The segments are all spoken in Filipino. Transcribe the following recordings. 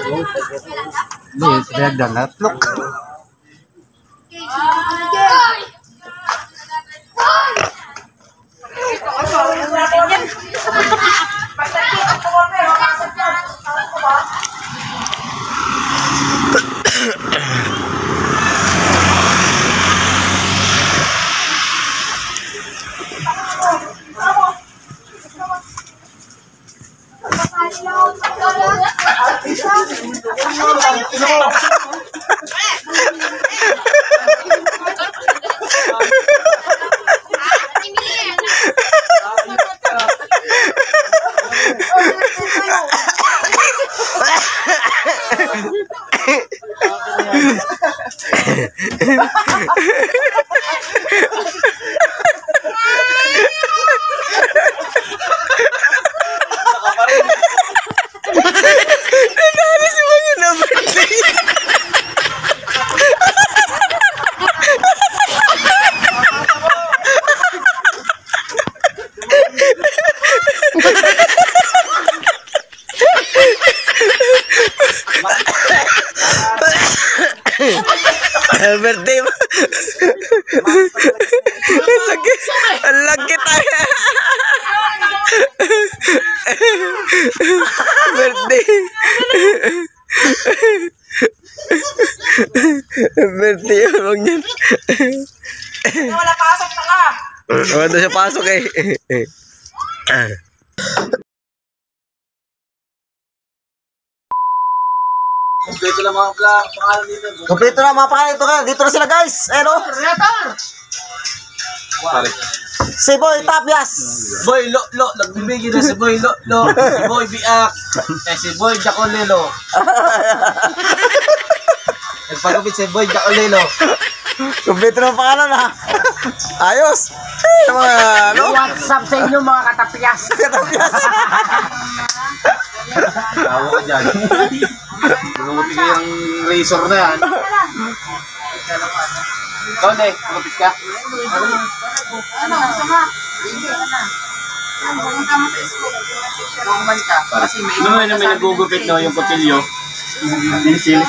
Hindi, sinagdan na. Look. Birthday mo. Ang lagi tayo. Birthday. Birthday yun yan. Wala pasok na ka. Wala doon siya pasok eh. Kompleto na mga pangalan dito. Kompleto na mga pangalan. Dito na sila guys. Ano? Si Boy Tapias. Boy Lo, nagbibigay na si Boy Lo. Si Boy Biak. Si Boy Jacolelo. Nagpagupit si Boy Jacolelo. Kompleto na mga pangalan ha. Ayos. Mga ano? What's up sa inyo mga katapias? Katapias. Tawa ka dyan. Gumuti ko yung razor na yan. Ikaw na eh, gumupit ka. Ano, sama? Pumunta mo sa school. Pumunta ka. Kasi may Noon na may nagugupit no, yung kutilyo. Still.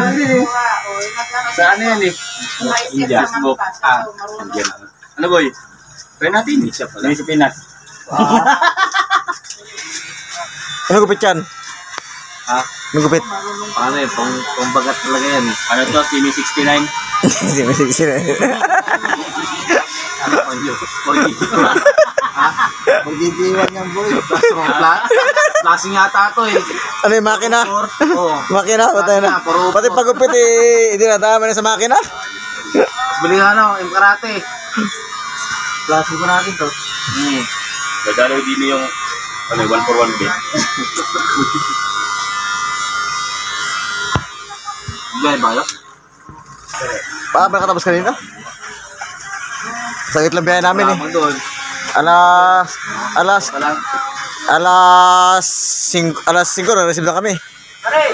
Sa ano yan eh? India. Smoke. India. Ano boy? Try natin. Siya pala. Hindi si Pinas. Ano gupit yan? Ha? Ano gupit? Ano eh, pangbagat talaga yan eh. Ano to? Simi 69? Ano pang yun? 481. Ha? 481 yan boy. Plasing yata to eh. Ano yung makina? Oo. Makina? Patay na. Pati pagupit eh, hindi na tama na sa makina. Bili nga na, yung karate. Plasing ko natin to. Dadalaw din yung 1 for 1 bit. Diyan ba yun? Paano ba nakatapos kanina? Sakit lang biyahe namin eh. Doon. Alas Walang. 5 na-receive na kami. Pare!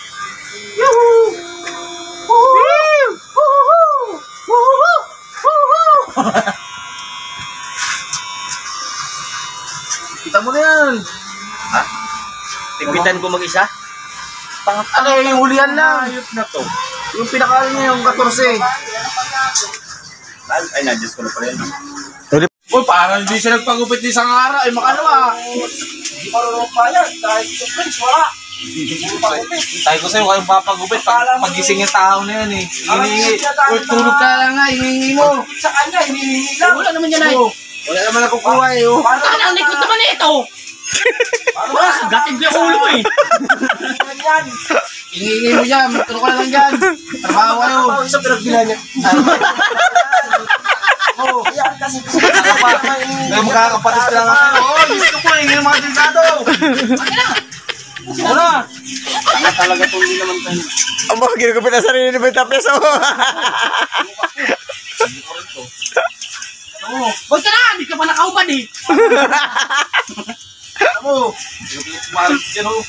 Kita mo na yan. Ha? Tigpitan ko mag-isa? Ano yung hulihan lang. Ayot na to. Yung pinakalan niya yung 14. Ay, na-adjust ko na pala yan. Uy, parang hindi siya nagpagupit ng isang araw. Ay, makano ah. Hindi marunong payag. Dahil sa friends, wala. Tayo ko sa'yo, kayong papagupit. Pag-gising yung tao na yan eh. Hinihingi. Uy, tulog ka lang nga. Hinihingi mo. Sa kanya, hinihingi lang. Wala naman yan ay. Wala naman nakukuha eh. Ano ang likod naman ito? Gatin ko yung ulo mo eh. Hinihingi mo dyan. Tulog ka lang dyan. Trabaho kayo. Isa pinagbilan niya. Oo. May magkakapatid ka lang ako. Oo, gusto ko hingin yung mga tintado. Wala. Tanga talaga itong hindi naman tayo. Ang mga ginagupit na sarili ni Boy Tapias. Huwag ka na, hindi ka pa nakaupad eh. Ano? Marit yan o.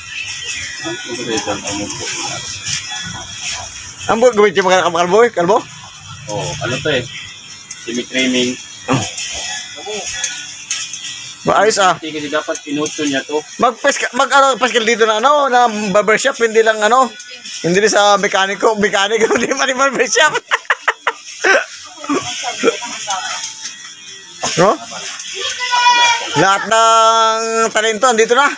Ang buhay gupit yung mga kalbo? Kalbo? Oh, ano to eh? Semi-trimming. Maayos ah. Hindi kasi dapat inuto niya to. Paskal dito na na barbershop, hindi lang hindi din sa mekaniko, hindi pa rin barbershop. No? Lahat ng talento andito na.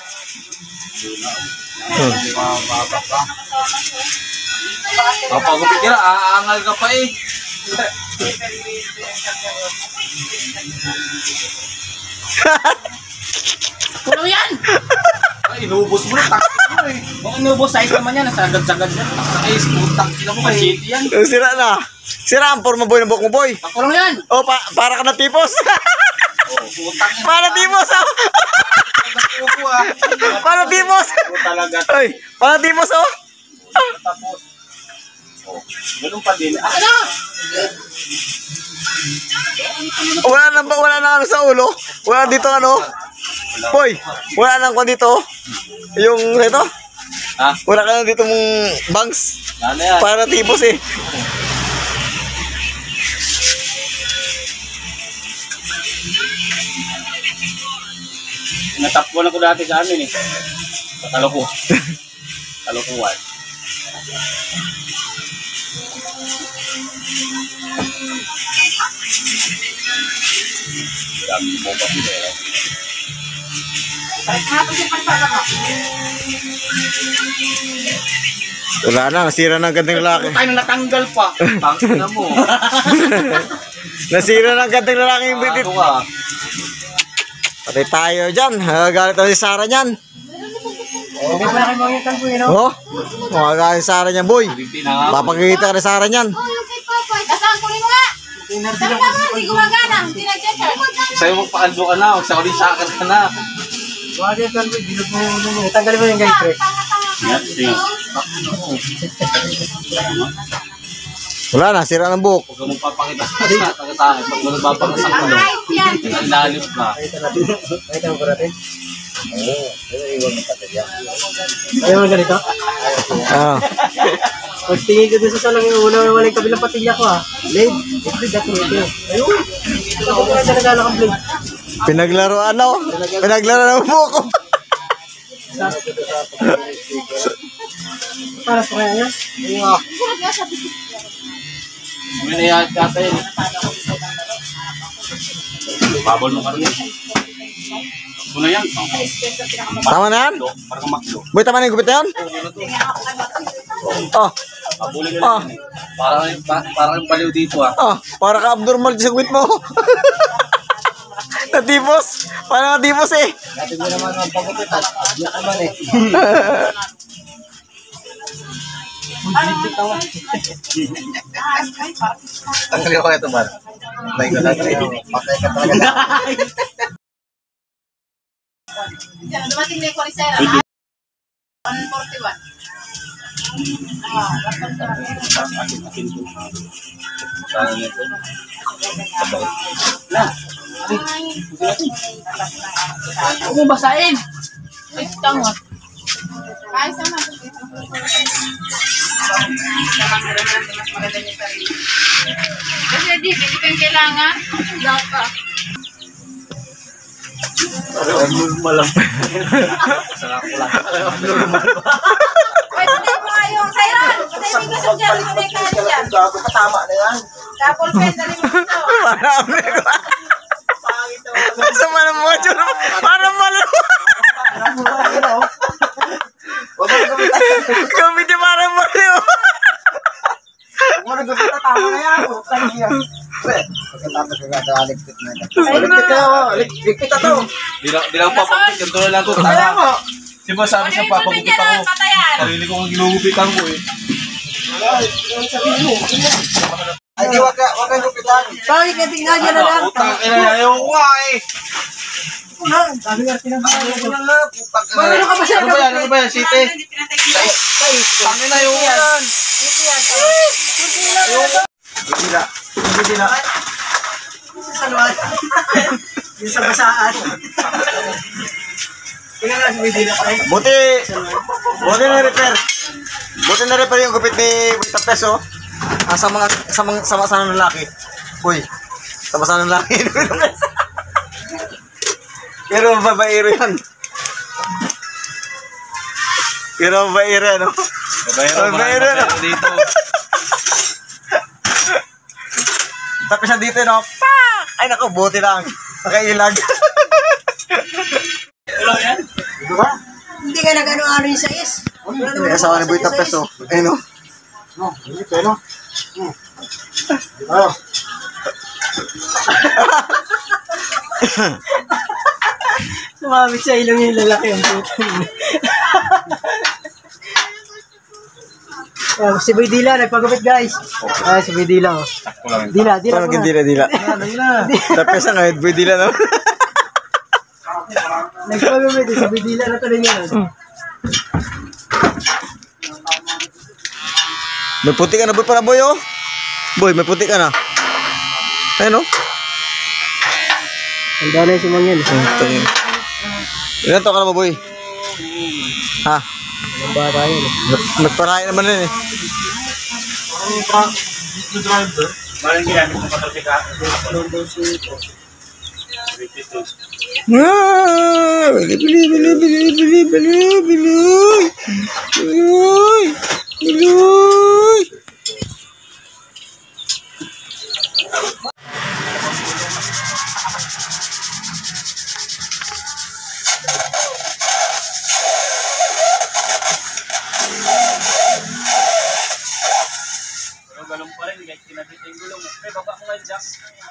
Papagupit ka na, aangal ka pa eh. Kulang yan! Ay, inubos mo na, takit mo eh. Kung inubos, size naman yan. Nasagad-sagad yan. Ay, smooth na mo eh. City yan. Sira na. Sira ang forma boy ng buhok mo boy. Kulang yan! Oh, para ka na tipos. Putang ina. Para tipos oh. Nagpupo ah. Para tipos. Ito talaga. Ay, para tipos oh. Tapos. Oh, ganun pa din. Ah, Wala na sa ulo. Wala dito Boy, wala nang kung dito. Yung ito. Ha? Wala ka na dito mong bangs. Ano yan? Para tipos eh. natapon ako dati sa amin eh. Sa Kalokuan. Dami mo pa pinera. Wala na, nasira na ang gandang lalaki. Tayo na natanggal pa. Tangin na mo. Nasira na ang gandang lalaki yung bitit. Ano ka? Patay tayo dyan. Galit na si Sarah niyan. Hindi pa na kayo mangitan po yun. Oh, magalit si Sarah niyan, boy. Hindi na nga. Papagkita ka ni Sarah niyan. Nasaan ko rin mo nga? Saan ka nga? Hindi gumagana. Hindi nag-check. Sa'yo magpakando ka na. Huwag sa ulit sa akin ka na. Tanggalin mo yung guys, Trek. Yan, tingnan. Wala na, sira ng buhok. Huwag ka magpapakita sa akin. Pag nagpapakasang ka lang. Kahit yan. Ang lalim ka. Nakita mo po natin? Ayaw mo ganito? Ah. Pag tingin ko dun sa salang yung una, wala yung kabilang patilya ko ha. Blade? Blade, dati mo ito. Ayun! Ito ako kaya talaga ng blade. Pinaglaruan ng buhok ko. Para sa kaya niya? May nayayat ka yun. Babol mo ka rin. Ito na yan. Tama na yan? Parang maklo. Boy, tama na yung gupit na yan? Oh, Babulin oh, Parang yung baliw dito ah. oh. Para ka abnormal sa gupit mo. Natipos. Para natipos eh. Dati mo naman ang pagupitan. Diyak naman eh. Tanggalin ko ito ba? Patay ka talaga. Dumating na yung Corisera. 141. Saan nito? Huwag mo basahin. Ay, tangot. Ay, sama. Kasi di kang kailangan. Dapat. Malam. Ay, tingnan mo nga yung Sayran. Patay mo yung dyan. Patay ka dyan. Gago pa tama na yan. Kapol pen, dali mo ito. Marami ko. Sa mga mga dyan. Parang malo. Gumit yung parang malo. Tama na yan. Pagkatapos ka gata, ligpit na ito. Ligpit na to. Di lang papagupit. Ganito na lang ito. Tama. Diba sabi sa papagupit ako. Patayan. Sarili ko ang ginugupitan ko eh. Ay, di wag ka gupitan. Bakit ka tingnan niya na lang? Utang ina, ayaw ko nga eh. Sabi nga, tinamay ko. Ano ka ba siya? Ano ba yan? Site? Tangin na yung yan. Hindi na. Yung sa basaan. Tingnan nga si Medina pa rin. Buti na repair yung gupit ni Buitang Peso. Sa mga lalaki. Boy, sa mga lalaki. Pero babaero yan. Pero babaero yan, no? Babayro dito. Tapos siya dito, no? Pak! Ay, naku, buti lang. Nakailag. Hindi ka nag-ano-ano yung sais. May asawa ni Boy Tapes, oh. Ayun, no? Sumamit sa ilong yung lalaki ang puto. Oh, si Boy Dila, nagpagupit guys. Ah, si Boy Dila. Oh. Dila Parang muna. dila. Tapos ang ngayon, Boy Dila, no? Nagpagupit, si Boy Dila na tuloy niya. May puti ka na, Boy, para Boy, oh. Boy, may puti ka na. Ayun, no? Ang dala yung sumang yan. Ilan to ka na ba, Boy? Ha? Ang bata yun. Nagparahin naman rin, eh. Maling ginamit ng patrosika. Biloy. Pero ganun pa rin, kahit kinabit yung gulong. Eh, baba ko nga yung jack.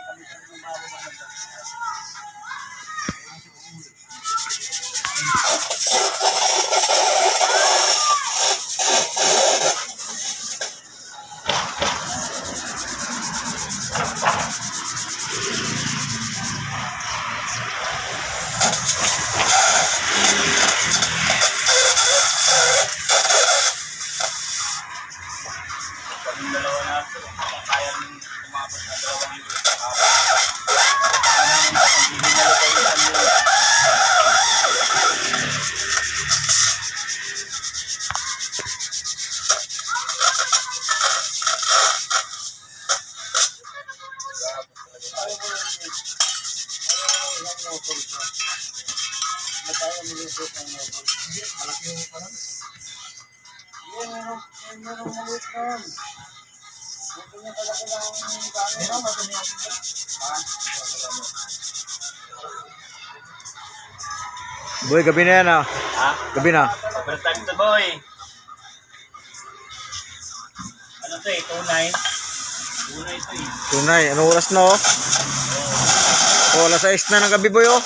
Boy, gabi na yan, ah. Ha? Gabi na. First time to boy. Ano to eh, tunay. Tunay to eh. Tunay, anong oras na, oh? Oh, alas 6 na ng gabi, Boy, oh.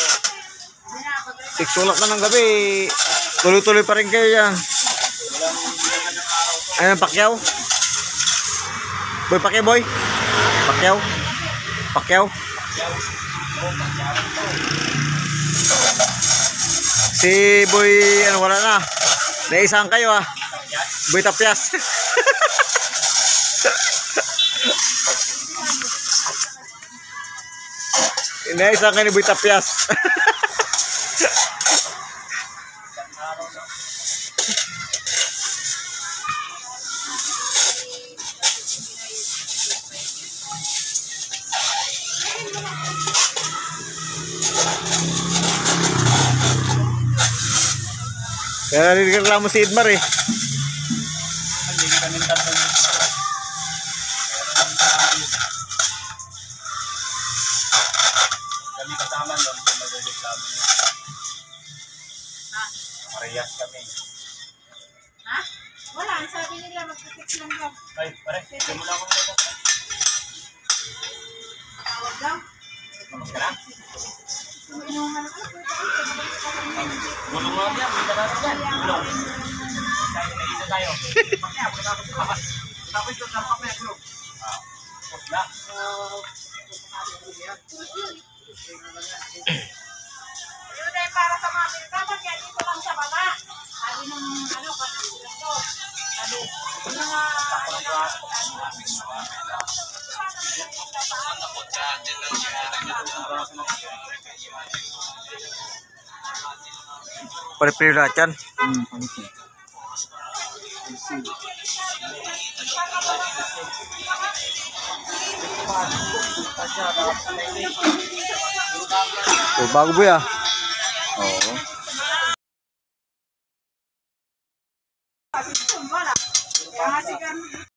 6 o'clock na ng gabi. Tuloy-tuloy pa rin kayo yan. Ayun, Pacquiao. Boy, Pacquiao, boy. Pacquiao. Pacquiao. Si Boy, ano, wala na. Naisahan kayo, ah. Boy Tapyas. Naisahan kayo ni Boy Tapyas. Kaya nalireklamo si Edmar, eh. Kami kasama nun, kung nagreklamo niya. Parehas kami. Ha? Wala, ang sabi nila magpapit lang daw. Ay, pare, hindi mo na akong nagreklamo. Tawag daw. Tapos ka na? Inuman ako. Gulong lang yan, may dalawa dyan. Gulong. Tayo, naisa tayo. Pakya, tapos ito, sarap pa yung gulong. Tapos na. Yun ay para sa mga pinagkaman, kaya dito lang sa baba. Sabi ng ano, kapatid ko. Sabi, yung mga Pare-pare lahat yan. Oh, bago, boy, ah. Oo. Kasi wala. Kaya nga si